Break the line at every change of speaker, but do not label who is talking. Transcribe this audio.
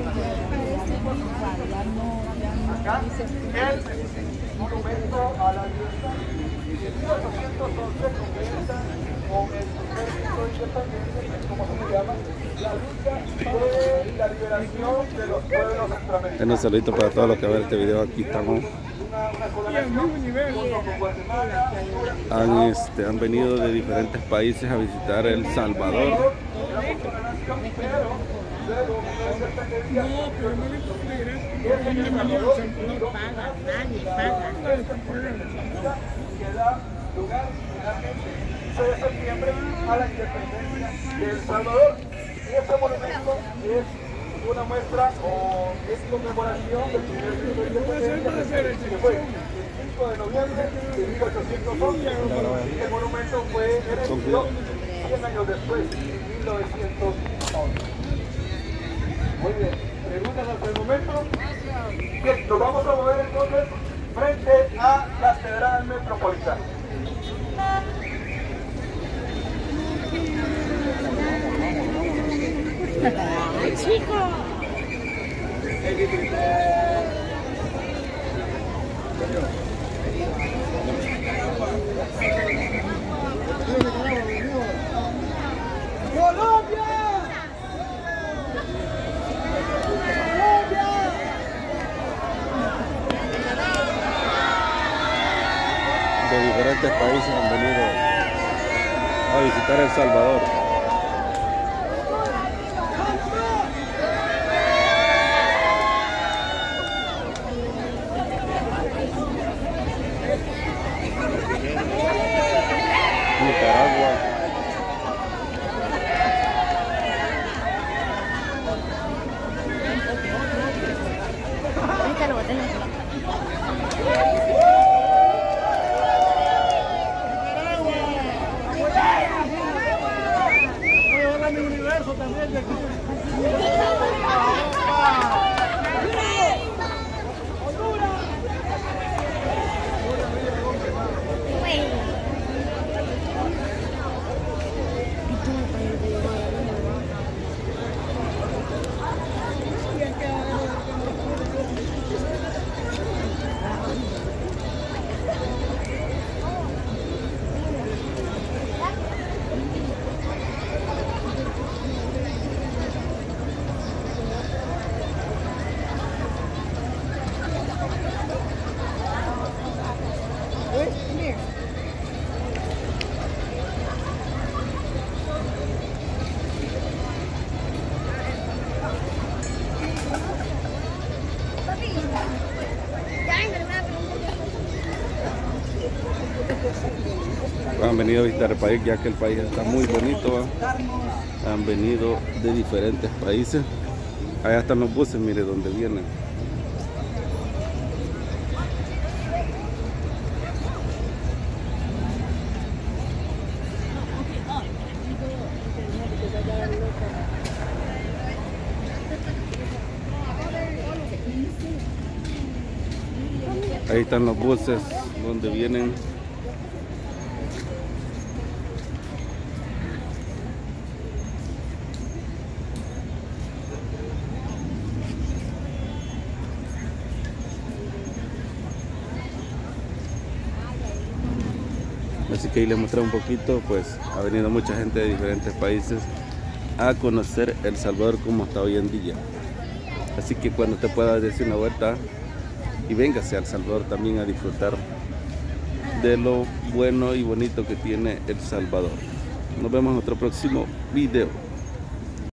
Acá, el monumento a la libertad. En 1811 comienza con el primer grito de independencia, como se llama, la lucha de la liberación de los pueblos centroamericanos.
Un saludito para todos los que ven este video. Aquí estamos. Han venido de diferentes países a visitar El Salvador.
Que da lugar finalmente el 15 de septiembre a la independencia de El Salvador. Y este monumento es una muestra o es conmemoración del primer grito de independencia que fue el 5 de noviembre de 1811. Este monumento fue erigido 100 años después, en 1911. Muy bien, preguntas hasta el momento. Bien, nos vamos a mover entonces frente a la Catedral Metropolitana.
¡Ay, chico!
¡Colombia!
De diferentes países han venido a visitar El Salvador. Nicaragua.
Ahorita lo boté.
Mi universo también de aquí.
Han venido a visitar el país, ya que el país está muy bonito. Han venido de diferentes países. Allá están los buses, mire dónde vienen. Ahí están los buses donde vienen. Así que ahí les mostré un poquito, pues ha venido mucha gente de diferentes países a conocer El Salvador como está hoy en día. Así que cuando te puedas decir una vuelta y véngase a El Salvador también a disfrutar de lo bueno y bonito que tiene El Salvador. Nos vemos en otro próximo video.